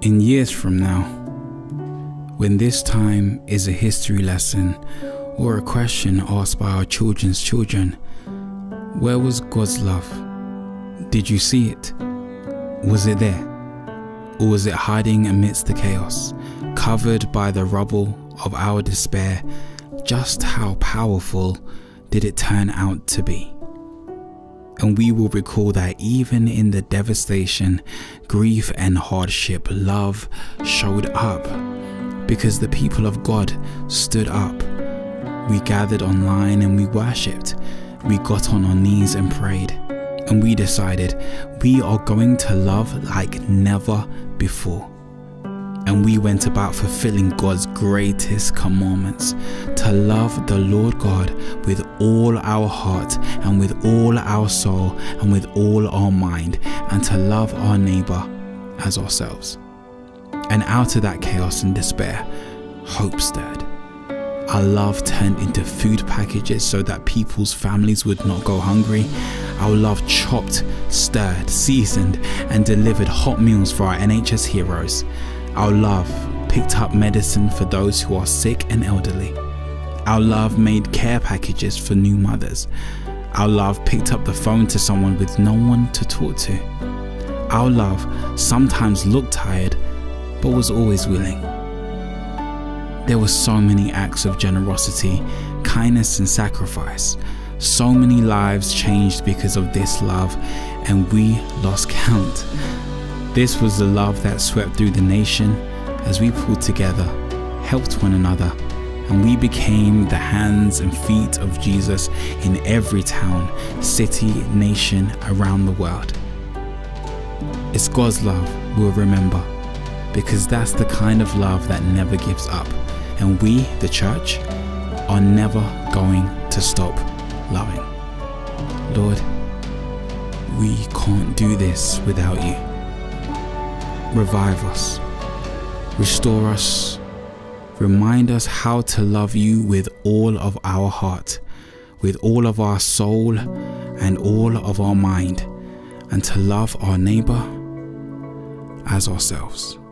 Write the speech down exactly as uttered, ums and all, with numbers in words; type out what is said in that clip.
In years from now, when this time is a history lesson or a question asked by our children's children, where was God's love? Did you see it? Was it there? Or was it hiding amidst the chaos, covered by the rubble of our despair? Just how powerful did it turn out to be? And we will recall that even in the devastation, grief and hardship, love showed up because the people of God stood up. We gathered online and we worshipped. We got on our knees and prayed. And we decided we are going to love like never before. And we went about fulfilling God's greatest commandments, to love the Lord God with all our heart and with all our soul and with all our mind, and to love our neighbor as ourselves. And out of that chaos and despair, hope stirred. Our love turned into food packages so that people's families would not go hungry. Our love chopped, stirred, seasoned and delivered hot meals for our N H S heroes. Our love picked up medicine for those who are sick and elderly. Our love made care packages for new mothers. Our love picked up the phone to someone with no one to talk to. Our love sometimes looked tired, but was always willing. There were so many acts of generosity, kindness and sacrifice. So many lives changed because of this love, and we lost count. This was the love that swept through the nation as we pulled together, helped one another, and we became the hands and feet of Jesus in every town, city, nation around the world. It's God's love we'll remember, because that's the kind of love that never gives up, and we, the church, are never going to stop loving. Lord, we can't do this without you. Revive us, restore us, remind us how to love you with all of our heart, with all of our soul and all of our mind, and to love our neighbor as ourselves.